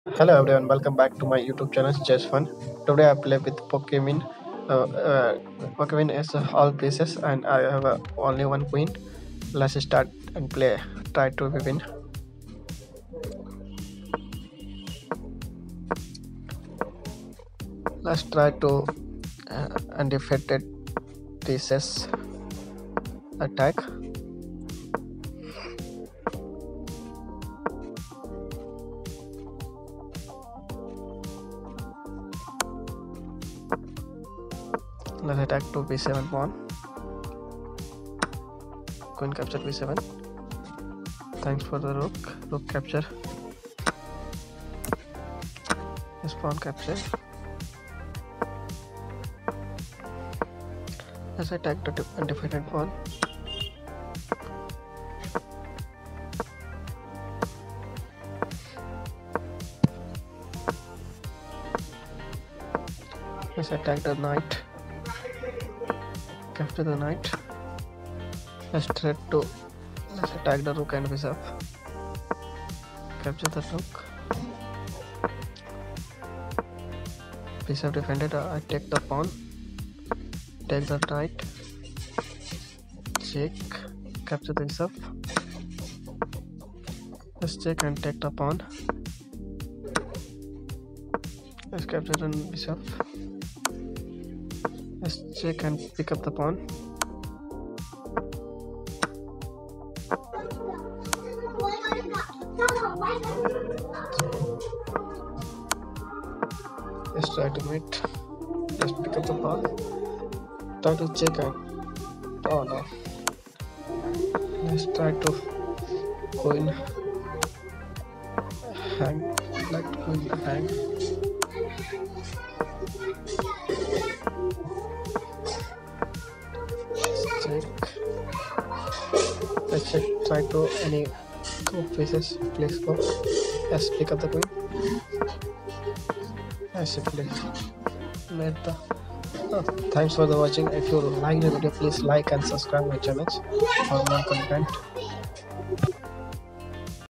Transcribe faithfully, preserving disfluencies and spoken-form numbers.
Hello everyone, welcome back to my YouTube channel Just Fun. Today I play with Pokemon. Uh, uh, Pokemon is uh, all pieces and I have uh, only one queen. Let's start and play. Try to win. Let's try to uh, undefeated pieces attack. Let's attack to B seven pawn. Queen capture B seven. Thanks for the rook. Rook capture. This pawn capture. Let's attack the undefeated pawn. Let's attack the knight. Capture the knight. Let's try to let's attack the rook and bishop. Capture the rook. Bishop defended. I take the pawn. Take the knight. Check. Capture the bishop. Let's check and take the pawn. Let's capture the bishop. Let's check and pick up the pawn. Let's try to mate. Let's pick up the pawn. Try to check and oh no. Let's try to queen hang. Let queen hang. Check. Let's check. Try to any go pieces. Please go. Let's pick up the queen. I simply made the. Oh, thanks for the watching. If you like the video, please like and subscribe my channel for more content.